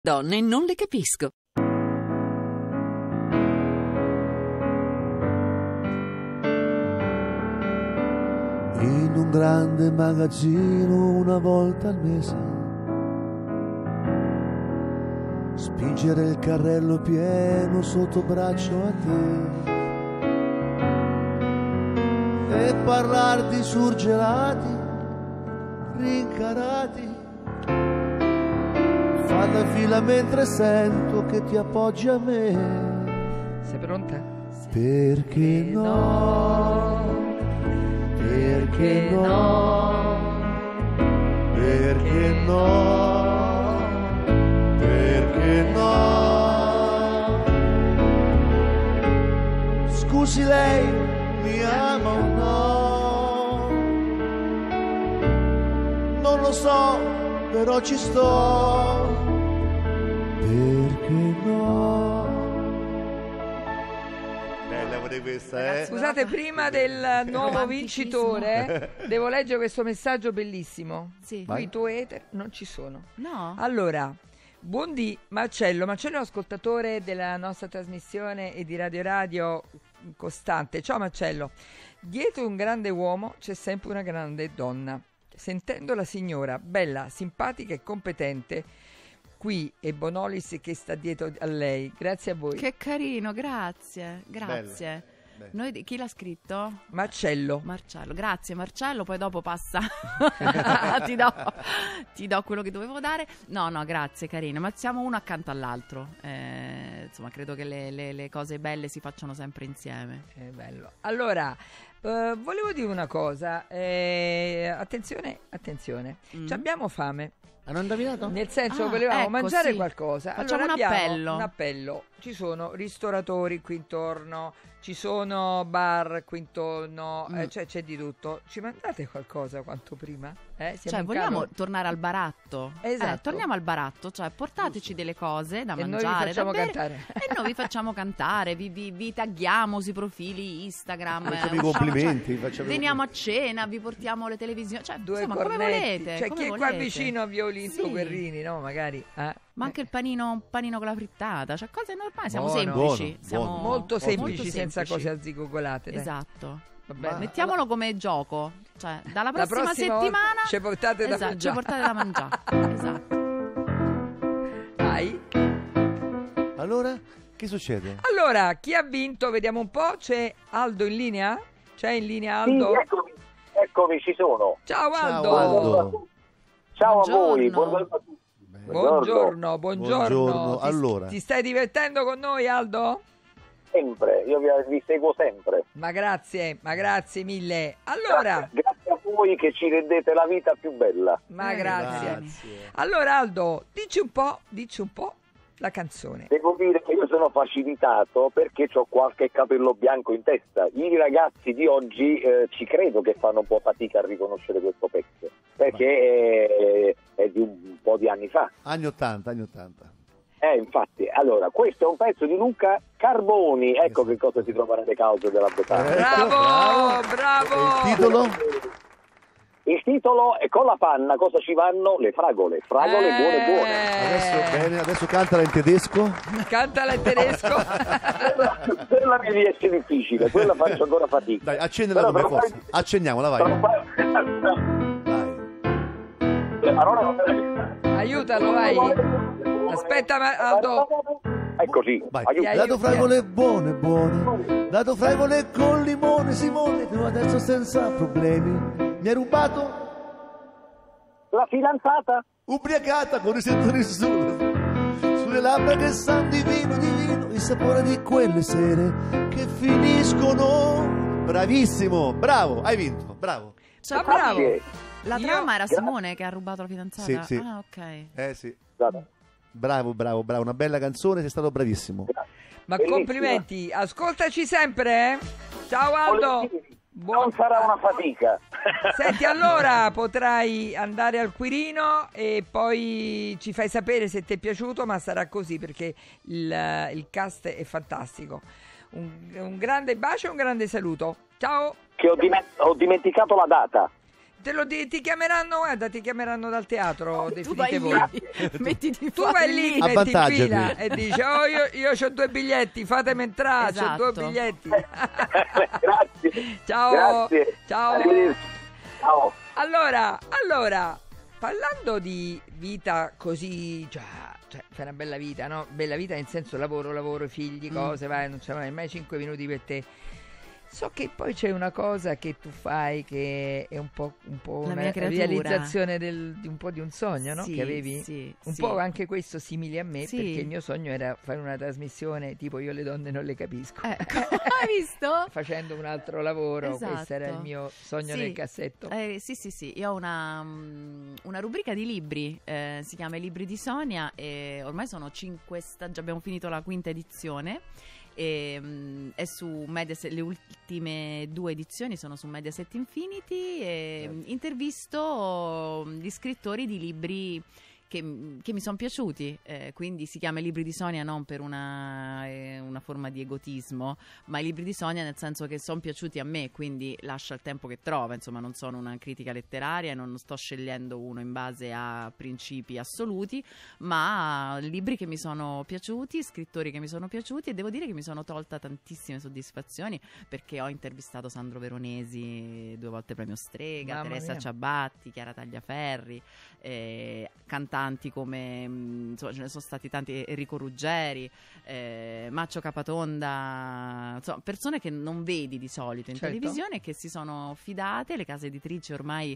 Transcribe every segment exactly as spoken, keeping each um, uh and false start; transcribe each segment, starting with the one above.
Donne non le capisco. In un grande magazzino una volta al mese, spingere il carrello pieno sotto braccio a te e parlar di surgelati rincarati. Fa la fila mentre sento che ti appoggi a me. Sei pronta? Perché no? Perché no? Perché no? Perché no? Scusi, lei mi ama o no? Non lo so, però ci sto. Perché no? Bella pure questa, eh? Scusate, prima del nuovo vincitore devo leggere questo messaggio bellissimo. Sì. Qui i tuoi ether non ci sono. No. Allora, buondì Marcello. Marcello è un ascoltatore della nostra trasmissione e di Radio Radio costante. Ciao Marcello. Dietro un grande uomo c'è sempre una grande donna. Sentendo la signora bella, simpatica e competente, qui è Bonolis che sta dietro a lei. Grazie a voi. Che carino, grazie, grazie. Bello, bello. Noi, chi l'ha scritto? Marcello. Marcello, grazie Marcello, poi dopo passa, ti, do, ti do quello che dovevo dare. No, no, grazie, carino, ma siamo uno accanto all'altro. Eh, insomma, credo che le, le, le cose belle si facciano sempre insieme. È bello. Allora, eh, volevo dire una cosa. Eh, attenzione, attenzione. Mm. Ci abbiamo fame. Hanno indovinato? Nel senso, Ah, volevamo ecco, mangiare sì. qualcosa. Facciamo Allora un abbiamo appello. un appello. Ci sono ristoratori qui intorno, ci sono bar qui intorno, Mm. eh, cioè c'è di tutto. Ci mandate qualcosa quanto prima? Eh? Siamo Cioè, in vogliamo calo? tornare al baratto? Esatto. Eh, torniamo al baratto, cioè portateci delle cose da E noi vi mangiare, facciamo da bere, cantare. e noi vi facciamo cantare, vi, vi, vi tagghiamo sui profili Instagram, Facciamo eh, i usciamo, complimenti, cioè, facciamo i veniamo a cena, vi portiamo le televisioni, cioè Due insomma come cornetti. volete, Cioè, come chi è volete. qua vicino a Violinto Sì. Guerrini, no? Magari. eh. Ma anche il panino, un panino con la frittata, cioè cose normali, siamo Buono. semplici, Buono, siamo buono. Molto semplici, molto senza semplici. cose arzigogolate. dai. Esatto. Va bene. Ma- Mettiamolo come gioco, cioè dalla La prossima, prossima volta settimana ci portate da esatto, mangiare. ci portate da mangiare. Esatto. Dai. Allora, che succede? Allora, chi ha vinto? Vediamo un po'. C'è Aldo in linea? C'è in linea Sì, Aldo? eccomi, eccomi, ci sono. Ciao Aldo. Ciao, Aldo. Ciao Buongiorno. a voi, buongiorno a tutti. Buongiorno, buongiorno. Buongiorno. Ti, Allora. ti stai divertendo con noi, Aldo? Sempre, io vi, vi seguo sempre. Ma grazie, ma grazie mille. Allora, Grazie, grazie a voi che ci rendete la vita più bella. ma Eh, grazie. Grazie. Allora Aldo, dici un po', dici un po' la canzone. Devo dire che io sono facilitato perché ho qualche capello bianco in testa. I ragazzi di oggi eh, ci credo che fanno un po' fatica a riconoscere questo pezzo, perché è, è di un po' di anni fa. Anni ottanta, anni ottanta. Eh, infatti, allora, questo è un pezzo di Luca Carboni, ecco che cosa si trova nelle cause della Botaglia. Bravo, bravo. E il titolo? Il titolo è Con la panna cosa ci vanno? Le fragole, fragole Eh. buone buone. Adesso, bene, adesso cantala in tedesco. Cantala in tedesco. Quella, quella mi riesce difficile, quella faccio ancora fatica. Dai, accendila Però come per forza. fare- Accendiamola, per vai. fare- Vai. Le parole non me le dico. Aiutalo, vai. Aspetta, ma- Aldo. Eccoci, Vai. aiuto. Ti Dato aiuto. fragole buone, buone. Dato fragole con limone, Simone. Tu adesso senza problemi. Mi hai rubato La fidanzata? ubriacata con i settori su, sulle labbra che sanno di vino, di vino, il sapore di quelle sere che finiscono. Bravissimo, bravo, hai vinto, bravo. Cioè, Ma bravo. Grazie. la Io- trama era Simone che ha rubato la fidanzata? Sì, sì. Ah, ok. Eh sì, Scusate. bravo, bravo, bravo, una bella canzone, sei stato bravissimo. Ma Bellissima. complimenti, ascoltaci sempre. eh. Ciao Aldo. Volentieri. Buon- Non sarà una fatica. Senti, allora potrai andare al Quirino e poi ci fai sapere se ti è piaciuto, ma sarà così perché il, il cast è fantastico. Un, un grande bacio e un grande saluto. Ciao. Che ho, diment- ho dimenticato la data. te lo di- ti chiameranno, guarda, ti chiameranno dal teatro, Tu definite vai voi. lì, mettiti Tu vai lì, ti metti in Avvantaggiati. fila e dici, oh, io, io ho due biglietti, fatemi entrare, Esatto. ho due biglietti. Grazie. Ciao. Grazie. Ciao. Arrivederci. Ciao. Allora, allora, parlando di vita così, già, cioè, fai una bella vita, no? Bella vita nel senso lavoro, lavoro, figli, cose, vai, non ce n'hai mai cinque minuti per te. So che poi c'è una cosa che tu fai che è un po', un po' La una mia creatura. realizzazione del- di un po' di un sogno, no? Sì, Che avevi? sì, Un sì. po' anche questo simile a me, Sì. perché il mio sogno era fare una trasmissione tipo Io le donne non le capisco. Ecco, hai visto? Facendo un altro lavoro, questo era il Esatto. mio sogno Sì. nel cassetto. Eh, sì, sì, sì, io ho una, mm, una rubrica di libri, eh, si chiama I libri di Sonia e ormai sono cinque stagi, abbiamo finito la quinta edizione e mm, è su Mediaset, le ultime due edizioni sono su Mediaset Infinity e mm, intervisto mm, gli scrittori di libri che, che mi sono piaciuti, eh, quindi si chiama I libri di Sonia non per una, eh, una forma di egotismo, ma I libri di Sonia nel senso che sono piaciuti a me, quindi lascia il tempo che trova, insomma non sono una critica letteraria e non sto scegliendo uno in base a principi assoluti, ma libri che mi sono piaciuti, scrittori che mi sono piaciuti e devo dire che mi sono tolta tantissime soddisfazioni perché ho intervistato Sandro Veronesi, due volte premio Strega, Mamma Teresa mia. Ciabatti, Chiara Tagliaferri, eh, cantanti come mh, insomma ce ne sono stati tanti, Enrico Ruggeri, eh, Maccio Capatonda, insomma persone che non vedi di solito in Certo. televisione e che si sono fidate. Le case editrici ormai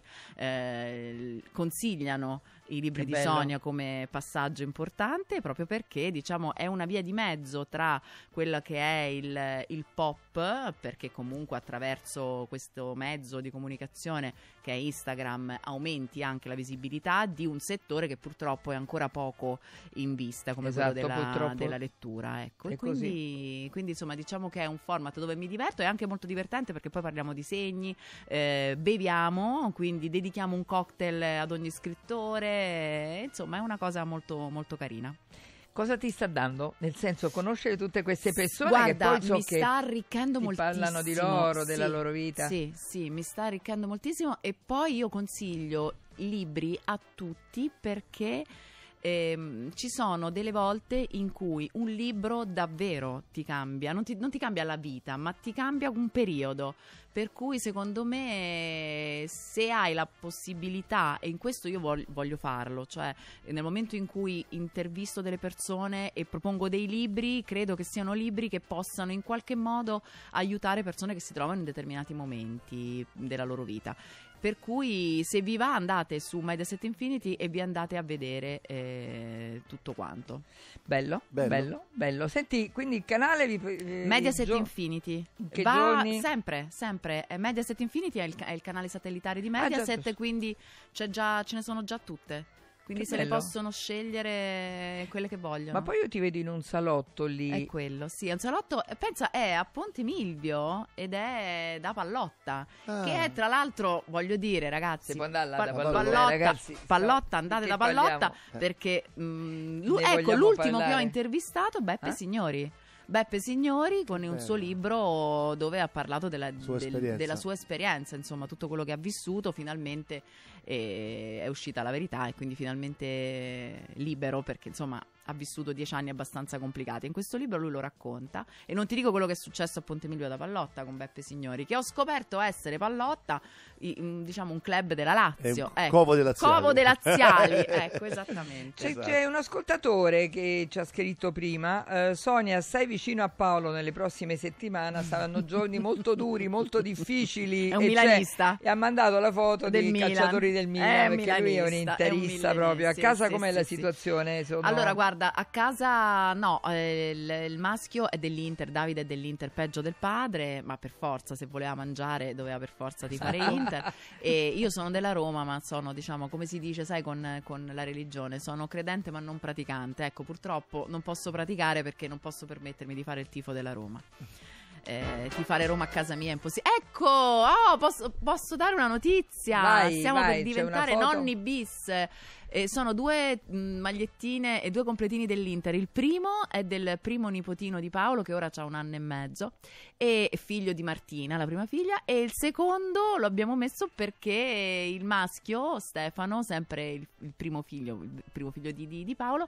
eh, consigliano i libri Che di bello. Sonia come passaggio importante proprio perché diciamo è una via di mezzo tra quello che è il, il pop, perché comunque attraverso questo mezzo di comunicazione che è Instagram aumenti anche la visibilità di un settore che purtroppo è ancora poco in vista come Esatto, quello della, purtroppo della lettura, ecco. è E quindi, quindi insomma diciamo che è un format dove mi diverto, è anche molto divertente perché poi parliamo di segni, eh, beviamo, quindi dedichiamo un cocktail ad ogni scrittore, eh, insomma è una cosa molto molto carina. Cosa ti sta dando? Nel senso, conoscere tutte queste persone Guarda, che poi so mi che sta arricchendo ti moltissimo. parlano di loro, della Sì, loro vita. Sì, sì, mi sta arricchendo moltissimo e poi io consiglio libri a tutti perché ehm, ci sono delle volte in cui un libro davvero ti cambia, non ti, non ti cambia la vita, ma ti cambia un periodo. Per cui secondo me se hai la possibilità, e in questo io voglio, voglio farlo, cioè nel momento in cui intervisto delle persone e propongo dei libri, credo che siano libri che possano in qualche modo aiutare persone che si trovano in determinati momenti della loro vita. Per cui se vi va andate su Mediaset Infinity e vi andate a vedere eh, tutto quanto. Bello, bello, Bello. bello, Senti, quindi il canale vi, eh, Mediaset gio- Infinity che va giorni? sempre, sempre. Eh, Mediaset Infinity è il, è il canale satellitare di Ah, già, Mediaset, giusto. quindi c'è già, ce ne sono già tutte. Quindi Che se le bello. possono scegliere quelle che vogliono. Ma poi io ti vedo in un salotto lì. È quello, sì, è un salotto, eh, pensa, è a Ponte Milvio ed è da Pallotta, Ah. che è tra l'altro, voglio dire ragazzi, Si può andare là Pa- da Pallotta, Pallotta, ragazzi. Pallotta, andate Che da Pallotta parliamo? perché mm, lu- Ne ecco vogliamo l'ultimo che ho parlare. intervistato Beppe Eh? Signori. Beppe Signori con un Bello. suo libro dove ha parlato della Sua del- esperienza. della sua esperienza, insomma tutto quello che ha vissuto, finalmente eh, è uscita la verità e quindi finalmente libero perché insomma ha vissuto dieci anni abbastanza complicati. In questo libro lui lo racconta e non ti dico quello che è successo a Ponte Milvio da Pallotta con Beppe Signori, che ho scoperto essere Pallotta, i- mm, diciamo un club della Lazio, È un ecco. covo dei laziali. Covo dei laziali, ecco esattamente. C'è, Esatto. c'è un ascoltatore che ci ha scritto prima, eh, Sonia, stai vicino a Paolo nelle prossime settimane, saranno giorni molto duri, molto difficili. È un e c'è- milanista. E ha mandato la foto Del dei Milan. calciatori del Milan, È perché lui è un milanista, è un interista milanista, proprio. A sì, casa sì, com'è sì, la sì. situazione? Sono- Allora, guarda, a casa no, eh, il, il maschio è dell'Inter, Davide è dell'Inter, peggio del padre, ma per forza, se voleva mangiare doveva per forza di fare Inter. E io sono della Roma, ma sono, diciamo, come si dice, sai, con, con la religione, sono credente ma non praticante. Ecco, purtroppo non posso praticare perché non posso permettermi di fare il tifo della Roma. eh, ti fare Roma a casa mia è impossibile. Ecco, oh, posso, posso dare una notizia. Vai, Stiamo vai, per c'è una diventare foto? nonni bis. Eh, sono due mh, magliettine e due completini dell'Inter. Il primo è del primo nipotino di Paolo, che ora ha un anno e mezzo, e figlio di Martina, la prima figlia, e il secondo lo abbiamo messo perché il maschio, Stefano, sempre il, il primo figlio, il primo figlio di, di, di Paolo,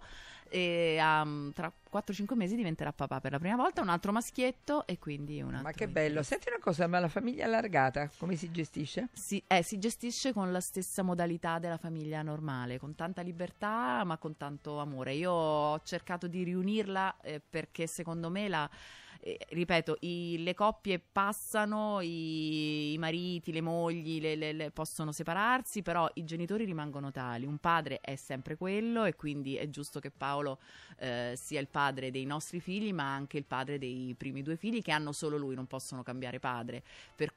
e, um, tra quattro cinque mesi diventerà papà per la prima volta, un altro maschietto e quindi un altro. Ma che bello. Senti una cosa, ma la famiglia allargata come si gestisce? Si, eh, si gestisce con la stessa modalità della famiglia normale, con tanta libertà ma con tanto amore. Io ho cercato di riunirla eh, perché secondo me la... Eh, ripeto, i, le coppie passano, i, i mariti, le mogli le, le, le possono separarsi, però i genitori rimangono tali. Un padre è sempre quello e quindi è giusto che Paolo eh, sia il padre dei nostri figli, ma anche il padre dei primi due figli, che hanno solo lui, non possono cambiare padre. Per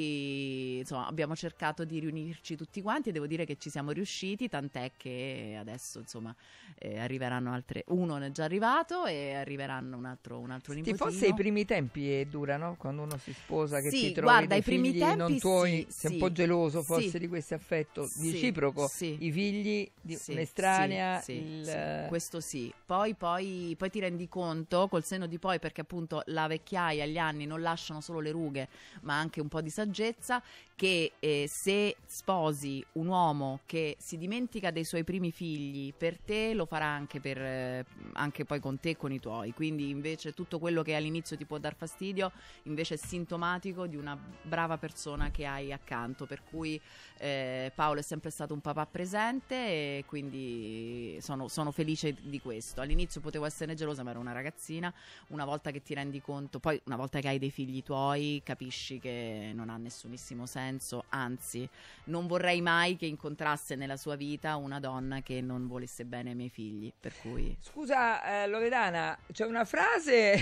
cui insomma abbiamo cercato di riunirci tutti quanti e devo dire che ci siamo riusciti, tant'è che adesso insomma eh, arriveranno altre, uno è già arrivato e arriveranno un altro, un altro nipotino. Ti fosse i primi tempi è dura, no? Quando uno si sposa, che sì, ti trovi guarda, dei i primi figli tempi non tuoi, sì, sei sì, un po' geloso forse sì, di questo affetto sì, reciproco, sì, i figli di sì, un'estranea, sì, il... sì, questo sì. Poi, poi, poi ti rendi conto col senno di poi, perché appunto la vecchiaia, gli anni non lasciano solo le rughe ma anche un po' di saggezza, che eh, se sposi un uomo che si dimentica dei suoi primi figli, per te lo farà anche, per, eh, anche poi con te e con i tuoi. Quindi invece tutto quello che all'inizio ti può dar fastidio invece è sintomatico di una brava persona che hai accanto, per cui eh, Paolo è sempre stato un papà presente e quindi sono, sono felice di questo. All'inizio potevo essere gelosa ma ero una ragazzina, una volta che ti rendi conto, poi una volta che hai dei figli tuoi capisci che non ha nessunissimo senso, anzi non vorrei mai che incontrasse nella sua vita una donna che non volesse bene ai miei figli, per cui... Scusa eh, Loredana, c'è una frase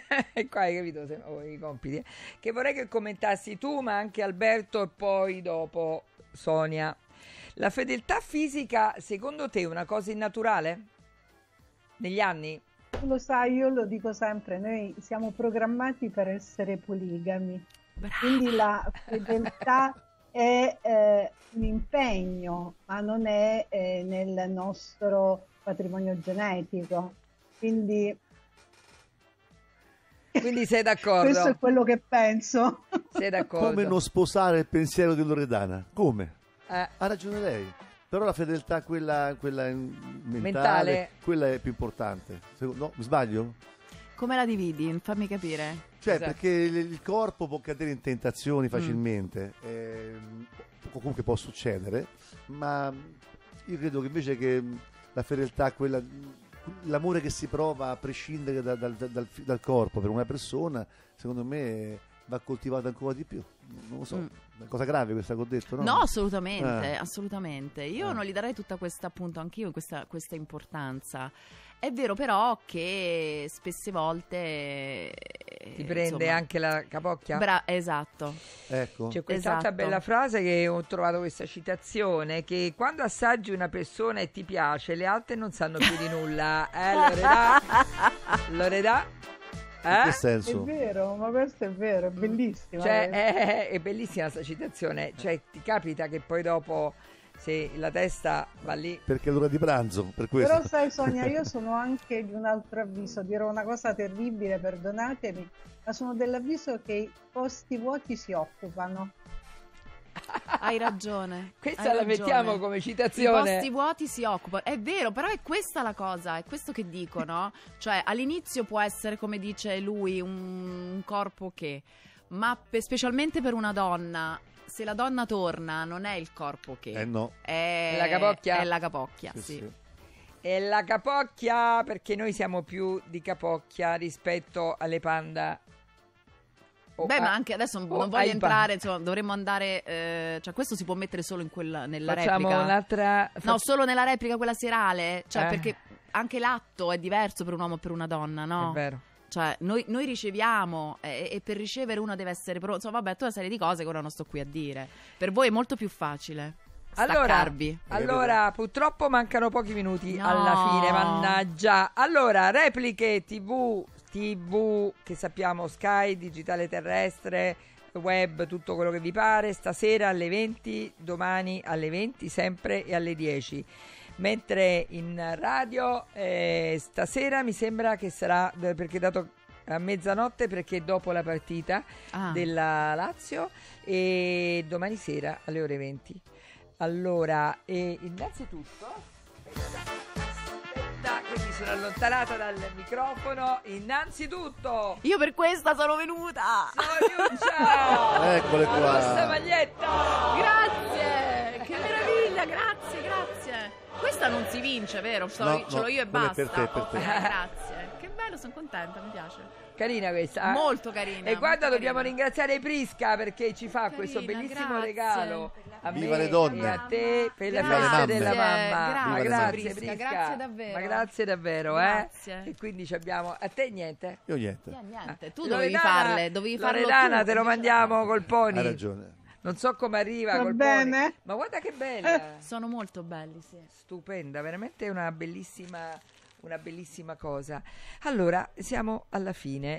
e qua hai capito se, oh, i compiti, eh, che vorrei che commentassi tu ma anche Alberto e poi dopo Sonia. La fedeltà fisica secondo te è una cosa innaturale negli anni? Lo sai, io lo dico sempre, noi siamo programmati per essere poligami. Brava. Quindi la fedeltà è eh, un impegno, ma non è eh, nel nostro patrimonio genetico. Quindi, Quindi sei d'accordo? questo è quello che penso. Sei d'accordo? Come non sposare il pensiero di Loredana? Come? Eh. Ha ragione lei. Però la fedeltà, quella, quella mentale, Mentale. quella è più importante. No, mi sbaglio? Come la dividi? Fammi capire. Cioè, Esatto. perché il, il corpo può cadere in tentazioni facilmente, Mm. ehm, o comunque può succedere, ma io credo che invece che la fedeltà, quella, l'amore che si prova a prescindere da, dal, dal, dal corpo per una persona, secondo me va coltivato ancora di più. Non lo so, Mm. è una cosa grave questa che ho detto, no? No, assolutamente, Eh. assolutamente. Io Eh. non gli darei tutta questa, appunto, anch'io questa, questa importanza. È vero però che spesse volte Ti prende insomma, anche la capocchia? Bra- esatto. Ecco. C'è quest'altra Esatto. bella frase che ho trovato, questa citazione, che quando assaggi una persona e ti piace, le altre non sanno più di nulla. Eh, Loredà? Loredà? In che Eh? È senso? vero, ma questo è vero, è bellissimo. Cioè, è, è bellissima questa citazione. Cioè, ti capita che poi dopo, se la testa va lì... Perché è l'ora di pranzo, per questo. Però sai Sonia, io sono anche di un altro avviso, dirò una cosa terribile, perdonatemi, ma sono dell'avviso che i posti vuoti si occupano. Hai ragione. Questa hai la ragione. mettiamo come I citazione. posti vuoti si occupano, è vero, però è questa la cosa, è questo che dicono. Cioè, all'inizio può essere, come dice lui, un, un corpo che, ma pe- specialmente per una donna, se la donna torna, non è il corpo che, Eh no. è È la capocchia? È la capocchia, Sì, sì. sì. E la capocchia, perché noi siamo più di capocchia rispetto alle panda. O Beh, a- ma anche adesso non o voglio ai entrare, pan- insomma, dovremmo andare, eh, cioè questo si può mettere solo in quella, nella Facciamo replica. un'altra... No, fac- solo nella replica quella serale, cioè Eh. perché anche l'atto è diverso per un uomo e per una donna, no? È vero. Cioè, noi, noi riceviamo e, e per ricevere uno deve essere pronto. Insomma, vabbè, tutta una serie di cose che ora non sto qui a dire. Per voi è molto più facile Allora, staccarvi. allora, purtroppo mancano pochi minuti No. alla fine, mannaggia. Allora, repliche tivù, tivù, che sappiamo Sky, digitale terrestre, web, tutto quello che vi pare, stasera alle venti, domani alle venti sempre e alle dieci. Mentre in radio eh, stasera mi sembra che sarà, perché dato a mezzanotte, perché dopo la partita Ah. della Lazio, e domani sera alle ore venti. Allora, eh, innanzitutto aspetta che mi sono allontanata dal microfono. Innanzitutto Io per questa sono venuta. Soniuccia, Eccole la nostra qua. maglietta. Grazie, che meraviglia, grazie, grazie. Questa non si vince, vero? Ce l'ho, No, ce l'ho no, io e quella è basta. per te, per te. Ok, grazie. Che bello, sono contenta, mi piace. Carina questa, eh? Molto carina. E guarda, molto dobbiamo carina. ringraziare Prisca perché ci fa Carina, questo bellissimo grazie. regalo a Viva me le donne. e a te per la Viva le festa mamme. della mamma. Grazie, Ma Viva le grazie mamme. Prisca, Grazie davvero. Ma grazie davvero, Grazie. eh? E quindi ci abbiamo a te niente. Io niente. Eh, niente, tu Loredana, dovevi farle, dovevi farlo Loredana, tu, te lo invece mandiamo no. col pony. Hai ragione. Non so come arriva Va col bene. pony. Ma guarda che bella. Sono molto belli, sì. Stupenda, veramente una bellissima, una bellissima cosa. Allora, siamo alla fine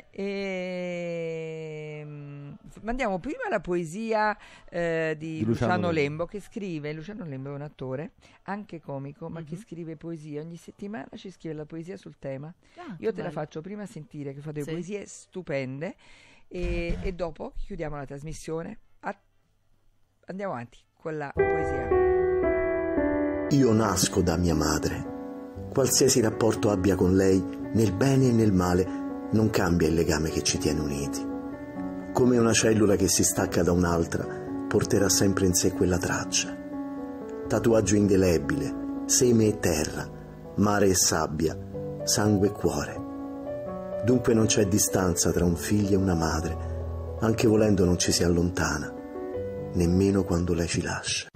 e mm, mandiamo prima la poesia eh, di, Di Luciano Luciano Lembo. Lembo, che scrive. Luciano Lembo è un attore, anche comico, ma che Mhm. scrive poesia. Ogni settimana ci scrive la poesia sul tema. Ah, Io che te la bello. faccio prima sentire, che fa delle Sì. poesie stupende, e, e dopo chiudiamo la trasmissione. A- andiamo avanti con la poesia. Io nasco da mia madre. Qualsiasi rapporto abbia con lei, nel bene e nel male, non cambia il legame che ci tiene uniti. Come una cellula che si stacca da un'altra, porterà sempre in sé quella traccia. Tatuaggio indelebile, seme e terra, mare e sabbia, sangue e cuore. Dunque non c'è distanza tra un figlio e una madre, anche volendo non ci si allontana, nemmeno quando lei ci lascia.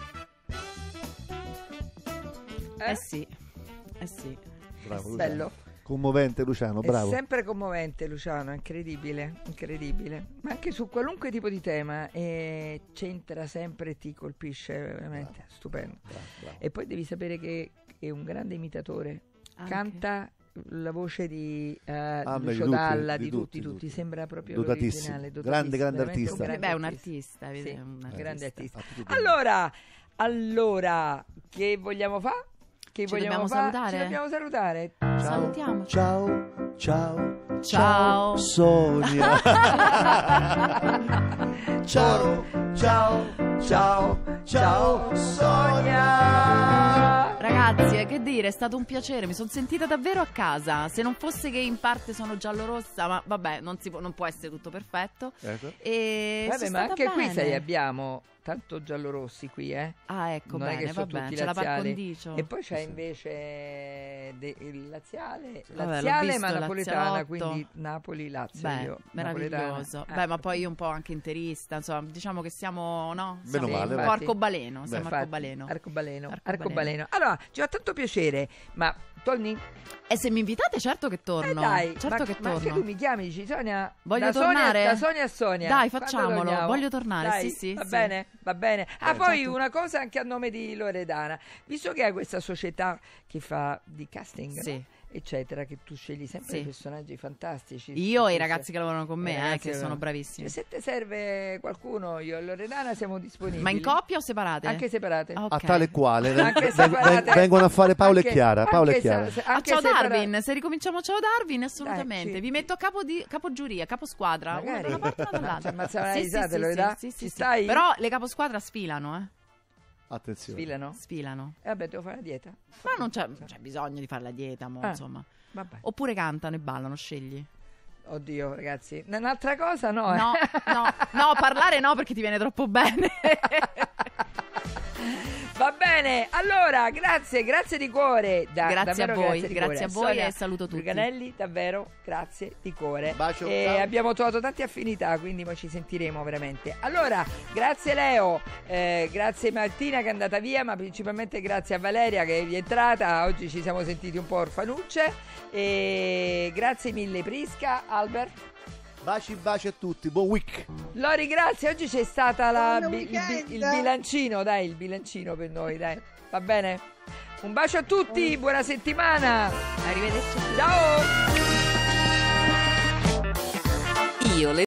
Eh sì, eh sì. Bravo, Luciano. Bello. Commovente Luciano, bravo. È sempre commovente Luciano, incredibile, incredibile. Ma anche su qualunque tipo di tema eh, c'entra sempre e ti colpisce, veramente, stupendo. Bravo, bravo. E poi devi sapere che è un grande imitatore, Anche. canta la voce di eh, Ah, beh, Lucio di tutti, Dalla, di di tutti, tutti, tutti. tutti, sembra proprio Dotatissimo. l'originale, Grande, grande veramente artista. un Beh, è un artista. artista, Sì, vedi, è un un grande artista. Attitudine. Allora, allora, che vogliamo fare? Che Ci vogliamo dobbiamo fa? salutare? Ci dobbiamo salutare. Salutiamoci. Ciao, ciao, Ciao. Sonia. Ciao, ciao, ciao, ciao Sonia. Ragazzi, eh, che dire, è stato un piacere, mi sono sentita davvero a casa. Se non fosse che in parte sono giallorossa, ma vabbè, non, si può, non può essere tutto perfetto. Ecco. E Vabbè, sono ma stata anche qui bene. sai, abbiamo tanto giallorossi qui, eh. Ah, ecco, Non è bene, che sono vabbè, tutti c'è la par laziali. condicio. E poi c'è Sì. invece de- il laziale, Vabbè, l'ho laziale visto, ma napoletana, lazialotto. quindi Napoli-Lazio. Beh, io, meraviglioso. napoletana. Beh, Eh. ma poi io un po' anche interista, insomma, diciamo che siamo, no? Meno Siamo male, un po' infatti. arcobaleno, Beh, siamo Infatti, arcobaleno. Arcobaleno. Arcobaleno. Arcobaleno. Allora, ci fa tanto piacere, ma torni? E se mi invitate, certo che torno. Eh dai, certo ma, che ma anche torno. tu mi chiami, dici Sonia? Voglio da tornare? Sonia, da Sonia a Sonia. Dai, Quando facciamolo, torniamo? voglio tornare, Dai, sì, sì, Va sì. bene, va bene. Ah, Beh, poi certo. una cosa anche a nome di Loredana. Visto che hai questa società che fa di casting, Sì. no? eccetera, che tu scegli sempre Sì. dei personaggi fantastici. Io e i Tu ragazzi sei- che lavorano con me, i eh, ragazzi che che- sono bravissimi. Se ti serve qualcuno, io e Loredana siamo disponibili. Ma in coppia o separate? Anche separate. Ah, ok. A tale quale Anche ven- separate. ven- vengono a fare Paolo Anche- e Chiara. Paolo e anche Chiara. se- se- Ah, anche ciao separa- Darwin, se ricominciamo ciao Darwin, assolutamente. Dai, ci- Vi metto a capo, di, capo giuria, capo squadra, uno Magari. da una parte e uno Ci dall'altra. ammazziamo una Sì, risata, sì, sì, Loredana? sì, sì, Ci sì. stai? Però le caposquadra sfilano, eh. Attenzione. Sfilano? Sfilano. E vabbè, devo fare la dieta. Ma non c'è, non c'è bisogno di fare la dieta, mo, Ah. insomma. Vabbè. Oppure cantano e ballano, scegli. Oddio, ragazzi. Un'altra cosa no, eh. No, no, no, parlare no perché ti viene troppo bene. Va bene, allora, grazie, grazie di cuore. Da- Grazie a davvero voi, di grazie cuore. a voi Sonia e saluto tutti. Bruganelli, davvero, grazie di cuore. Bacio, E ciao. abbiamo trovato tante affinità, quindi mo ci sentiremo veramente. Allora, grazie Leo, eh, grazie Martina che è andata via, ma principalmente grazie a Valeria che è rientrata. Oggi ci siamo sentiti un po' orfanucce. E grazie mille Prisca, Albert. Baci, baci a tutti. Buon week. Lori, grazie. Oggi c'è stata la, Buon bi- il, bi- weekend. il bilancino, dai, il bilancino per noi, dai. Va bene? Un bacio a tutti, buona settimana. Arrivederci. Ciao. Io le